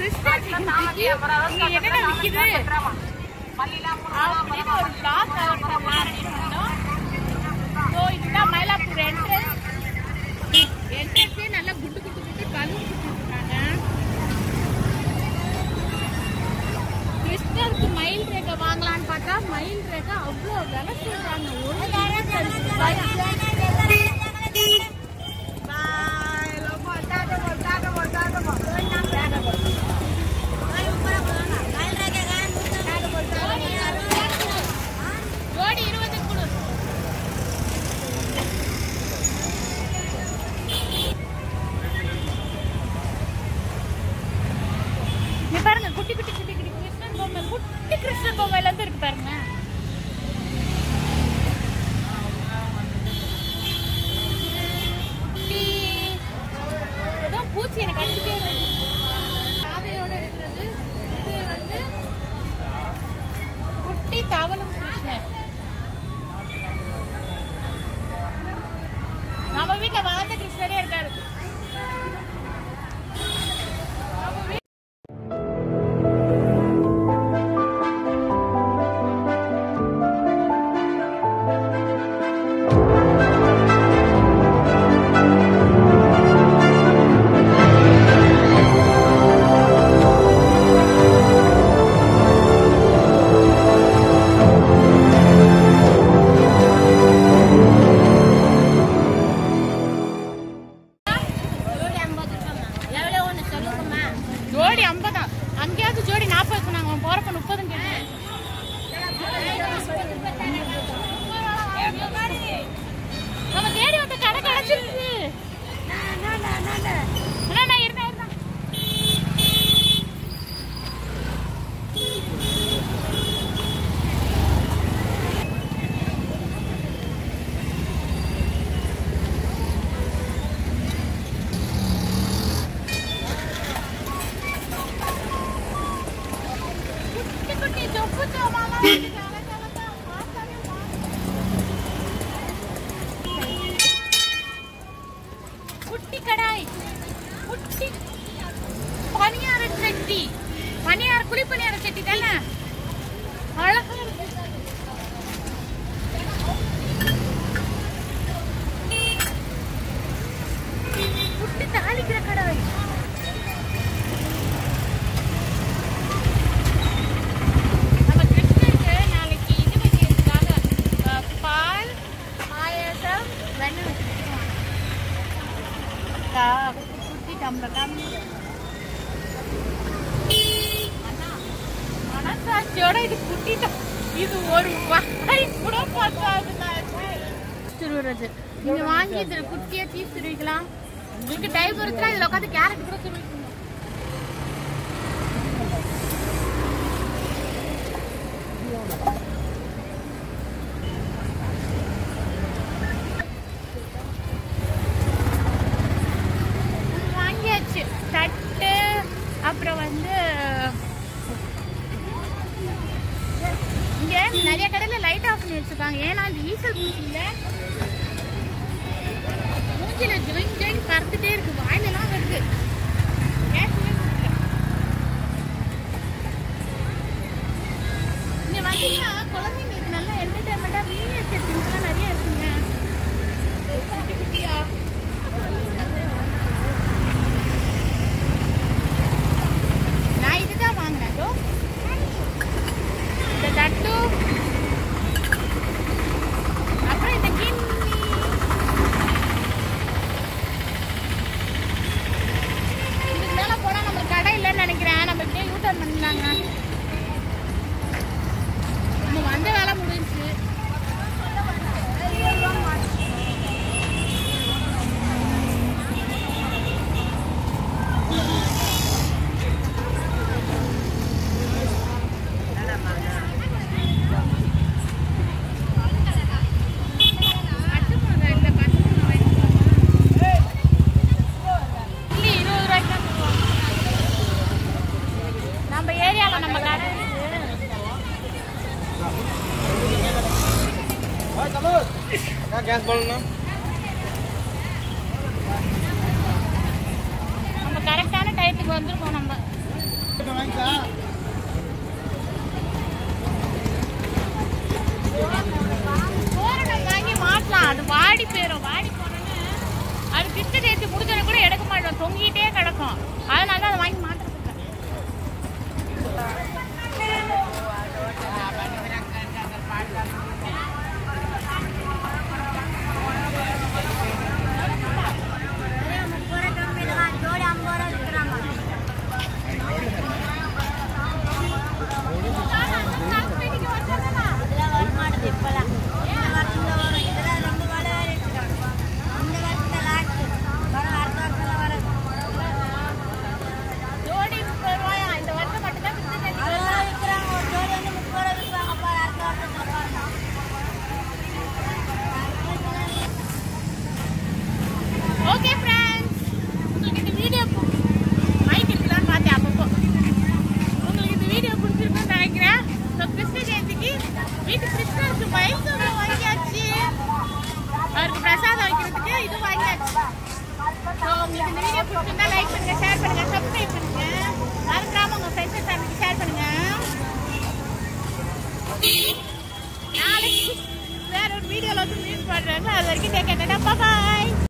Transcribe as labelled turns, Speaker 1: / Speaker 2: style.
Speaker 1: கிருஷ்ணாஜயந்திக்கு என்னென்ன விக்குது அப்படின்னு ஒரு பிளாக் கவர் பண்ணலாம் அப்படின்னு சொன்னோம். ஸோ இதுதான் மயிலாப்பூர் என்ட்ரன்ஸே நல்லா குட்டு குட்டு குட்டி பலூன் கொடுத்துருக்காங்க. கிருஷ்ணருக்கு மயில் ரேகை வாங்கலான்னு பார்த்தா மயில் ரேகை அவ்வளோ விலை சொல்றாங்க. ஒரு ஜோடி 20 கொடு. பாருங்க குட்டி குட்டி குட்டி குட்டி கிருஷ்ணன் பொம்மை, குட்டி கிருஷ்ணன் பொம்மையில இருந்து இருக்கு பாருங்க. பூச்சி எனக்கு அடிச்சுட்டே இருக்கு. சாதையோட இருக்கிறது இது வந்து குட்டி தவளும் கிருஷ்ணன். நம்ம வீட்டுல வளர்ந்த கிருஷ்ணரே இருக்காரு. ஜோடி 50. அங்கேயாவது ஜோடி 40 சொன்னாங்க. போறப்ப 30 கேட்டேன். நம்ம தேடி வந்த கடை கிடைச்சிருக்கு. குட்டி கடாய், குட்டி பனியார சட்டி, பனியார குழி பனியார சட்டி தானே அழகா இருக்கு. குட்டி தாளிக்கிற கடாய். குட்டி டம்ளர் மனசாட்சியோட இது குட்டி. இது ஒரு வாய் கூட பார்க்காது. திருவுறது நீங்க வாங்கி இதுல குட்டியா சீஸ் திருவிக்கலாம். உங்களுக்கு டைம் வருதுன்னா இதுல உட்காந்து கேரட் கூட திருவிக்கணும். தட்டு அப்புறம் வந்து இங்க நிறைய கடையில லைட் ஆஃப் பண்ணி வச்சிருக்காங்க. ஏன்னா இந்த ஈசல் பூச்சியில மூஞ்சில ஜொயின் ஜொயின் கறந்துட்டே இருக்கு. வாயிலெல்லாம் வருது. இங்க வந்தீங்கன்னா குழந்தைங்களுக்கு நல்ல என்டர்டைன்மெண்டா மினியேச்சர் திங்ஸ்லாம் நிறைய இருக்குங்க. குட்டி குட்டியா இந்த தட்டு அப்புறம் இந்த கிண்ணி. இதுக்கு மேல போனா நம்ம கடை இல்லைன்னு நினைக்கிறேன். நம்ம இப்படியே யூட்டர்ன் பண்ணிடலாங்க. நம்ம வந்த வேலை முடிஞ்சு.
Speaker 2: கேஸ் பண்ணணும்.
Speaker 1: நம்ம கரெக்டான டயத்துக்கு வந்திருக்கோம். நம்ம தோரணம் வாங்கி மாட்டலாம். அது வாடி போயிடும். வாடி போனோன்னு அது கிட்ட தேய்ச்சி முடிஞ்சோன்னு கூட எடுக்க மாட்டோம், தொங்கிட்டே கிடக்கும். அதனால தான் அதை வாங்கி மாட்டுறது. லைக் பண்ணுங்க, ஷேர் பண்ணுங்க, சப்ஸ்கிரைப் பண்ணுங்க. மறக்காம உங்க ஃப்ரெண்ட்ஸ் ஃபேமிலிக்கு ஷேர்